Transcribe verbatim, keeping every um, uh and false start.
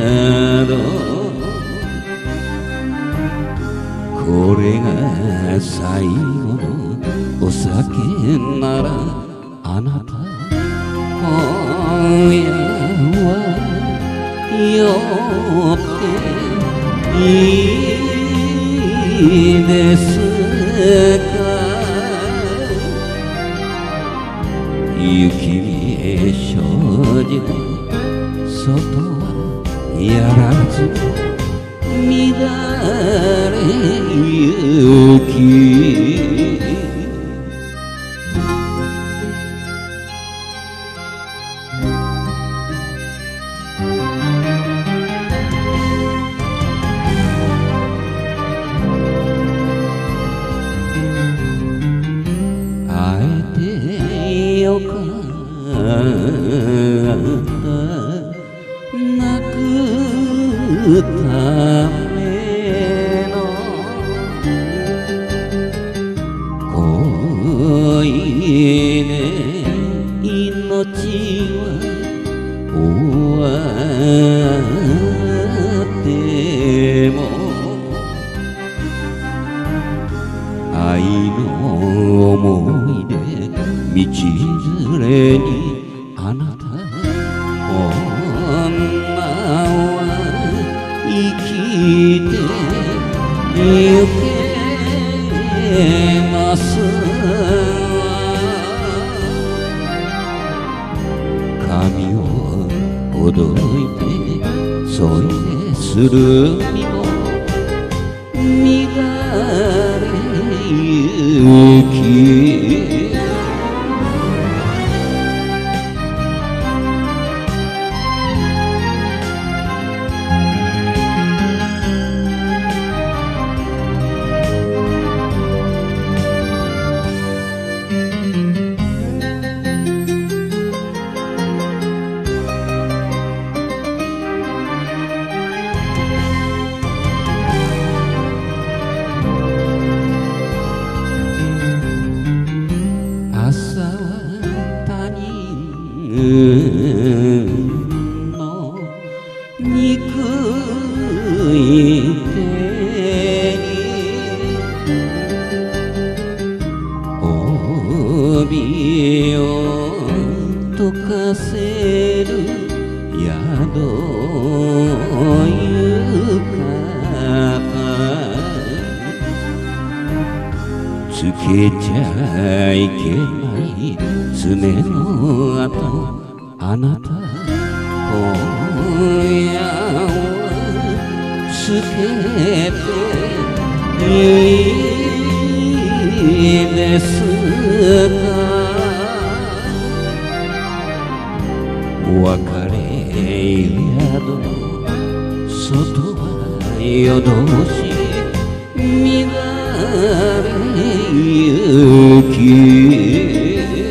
どこれが最後のお酒ならあなた今夜は酔っていいですか雪見障子の外はやらず乱れゆき会えてよかった泣くための恋で命は終わっても愛の思い出道連れにあなた女は生きてゆけます髪をほどいて添いする身も乱れゆき朝は他人の憎い手に帯を溶かせる宿ゆかつけちゃいけない爪の跡あなた今夜はつけていいですか別れ宿の外は夜通し乱れゆき